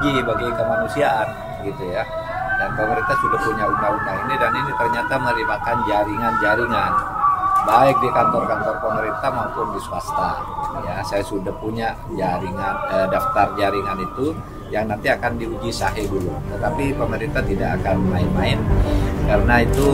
uji bagi kemanusiaan gitu ya. Dan pemerintah sudah punya undang-undang ini, dan ini ternyata melibatkan jaringan-jaringan baik di kantor-kantor pemerintah maupun di swasta. Ya, saya sudah punya jaringan daftar jaringan itu yang nanti akan diuji sahih dulu. Tetapi pemerintah tidak akan main-main karena itu.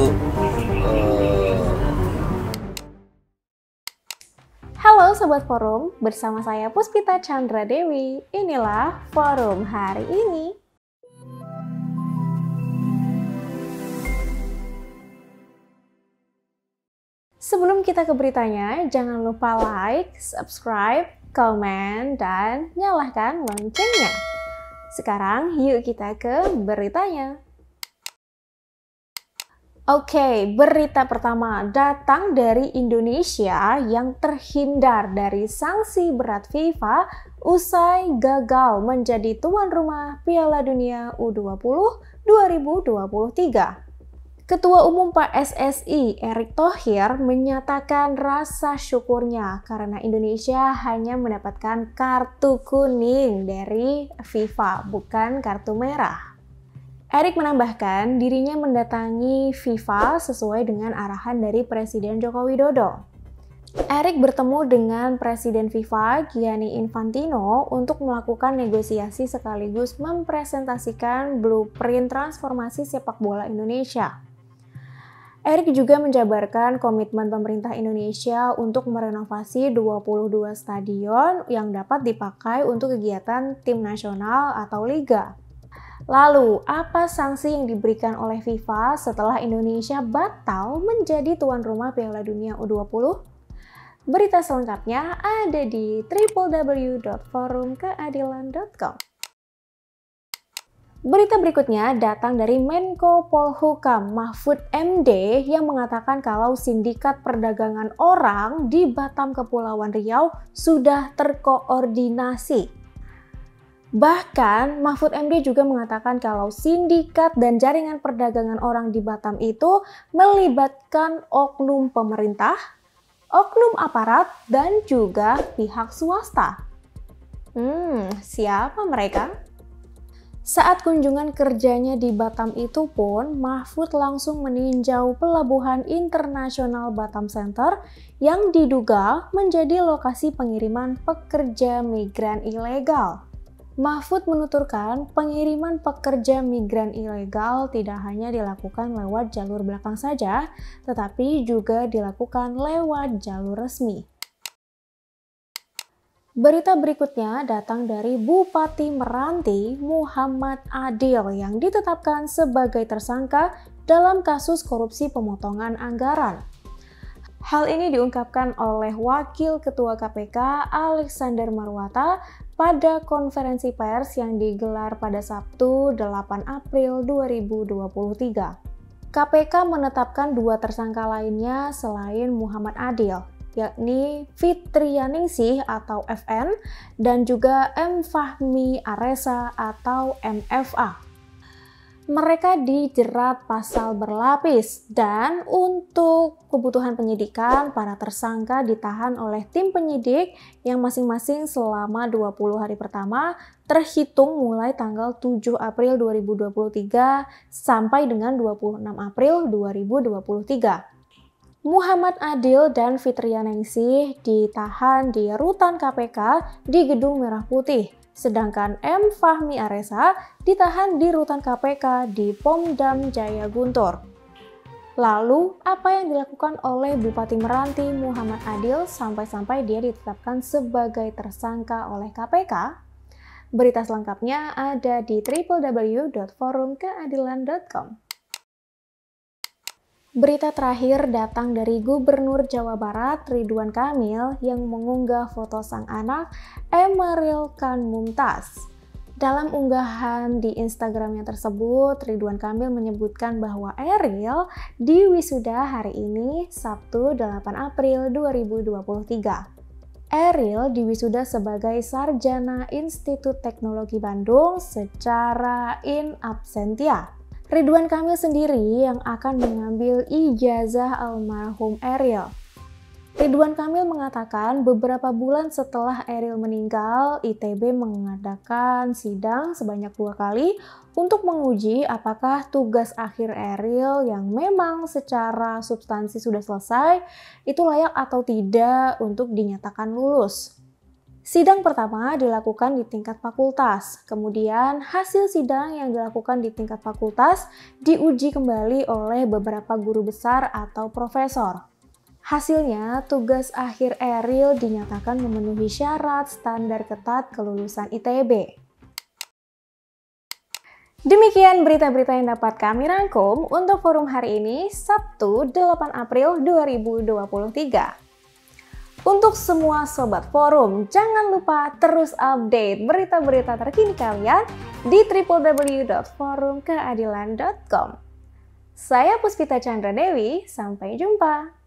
Halo Sobat Forum, bersama saya Puspita Chandra Dewi. Inilah Forum hari ini. Sebelum kita ke beritanya, jangan lupa like, subscribe, komen, dan nyalakan loncengnya. Sekarang yuk kita ke beritanya. Oke, berita pertama datang dari Indonesia yang terhindar dari sanksi berat FIFA usai gagal menjadi tuan rumah Piala Dunia U20 2023. Ketua Umum PSSI Erick Thohir menyatakan rasa syukurnya karena Indonesia hanya mendapatkan kartu kuning dari FIFA, bukan kartu merah. Erick menambahkan dirinya mendatangi FIFA sesuai dengan arahan dari Presiden Joko Widodo. Erick bertemu dengan Presiden FIFA Gianni Infantino untuk melakukan negosiasi sekaligus mempresentasikan blueprint transformasi sepak bola Indonesia. Erick juga menjabarkan komitmen pemerintah Indonesia untuk merenovasi 22 stadion yang dapat dipakai untuk kegiatan tim nasional atau liga. Lalu, apa sanksi yang diberikan oleh FIFA setelah Indonesia batal menjadi tuan rumah Piala Dunia U20? Berita selengkapnya ada di www.forumkeadilan.com. Berita berikutnya datang dari Menko Polhukam Mahfud MD yang mengatakan kalau sindikat perdagangan orang di Batam Kepulauan Riau sudah terkoordinasi. Bahkan Mahfud MD juga mengatakan kalau sindikat dan jaringan perdagangan orang di Batam itu melibatkan oknum pemerintah, oknum aparat, dan juga pihak swasta. Siapa mereka? Saat kunjungan kerjanya di Batam itu pun, Mahfud langsung meninjau Pelabuhan Internasional Batam Center yang diduga menjadi lokasi pengiriman pekerja migran ilegal. Mahfud menuturkan pengiriman pekerja migran ilegal tidak hanya dilakukan lewat jalur belakang saja, tetapi juga dilakukan lewat jalur resmi. Berita berikutnya datang dari Bupati Meranti Muhammad Adil yang ditetapkan sebagai tersangka dalam kasus korupsi pemotongan anggaran. Hal ini diungkapkan oleh Wakil Ketua KPK Alexander Marwata pada konferensi pers yang digelar pada Sabtu 8 April 2023. KPK menetapkan dua tersangka lainnya selain Muhammad Adil, yakni Fitrianingsih atau FN dan juga M. Fahmi Aresa atau MFA. Mereka dijerat pasal berlapis dan untuk kebutuhan penyidikan para tersangka ditahan oleh tim penyidik yang masing-masing selama 20 hari pertama terhitung mulai tanggal 7 April 2023 sampai dengan 26 April 2023. Muhammad Adil dan Fitrianingsih ditahan di rutan KPK di Gedung Merah Putih, sedangkan M. Fahmi Aresa ditahan di rutan KPK di Pomdam Jaya Guntur. Lalu, apa yang dilakukan oleh Bupati Meranti Muhammad Adil sampai-sampai dia ditetapkan sebagai tersangka oleh KPK? Berita selengkapnya ada di www.forumkeadilan.com. Berita terakhir datang dari Gubernur Jawa Barat Ridwan Kamil yang mengunggah foto sang anak Emeril Khan Mumtaz. Dalam unggahan di Instagramnya tersebut, Ridwan Kamil menyebutkan bahwa Eril diwisuda hari ini, Sabtu 8 April 2023. Eril diwisuda sebagai Sarjana Institut Teknologi Bandung secara in absentia. Ridwan Kamil sendiri yang akan mengambil ijazah almarhum Eril. Ridwan Kamil mengatakan beberapa bulan setelah Eril meninggal, ITB mengadakan sidang sebanyak 2 kali untuk menguji apakah tugas akhir Eril yang memang secara substansi sudah selesai itu layak atau tidak untuk dinyatakan lulus. Sidang pertama dilakukan di tingkat fakultas, kemudian hasil sidang yang dilakukan di tingkat fakultas diuji kembali oleh beberapa guru besar atau profesor. Hasilnya, tugas akhir Eril dinyatakan memenuhi syarat standar ketat kelulusan ITB. Demikian berita-berita yang dapat kami rangkum untuk forum hari ini, Sabtu 8 April 2023. Untuk semua sobat forum, jangan lupa terus update berita-berita terkini kalian di www.forumkeadilan.com. Saya Puspita Chandra Dewi, sampai jumpa.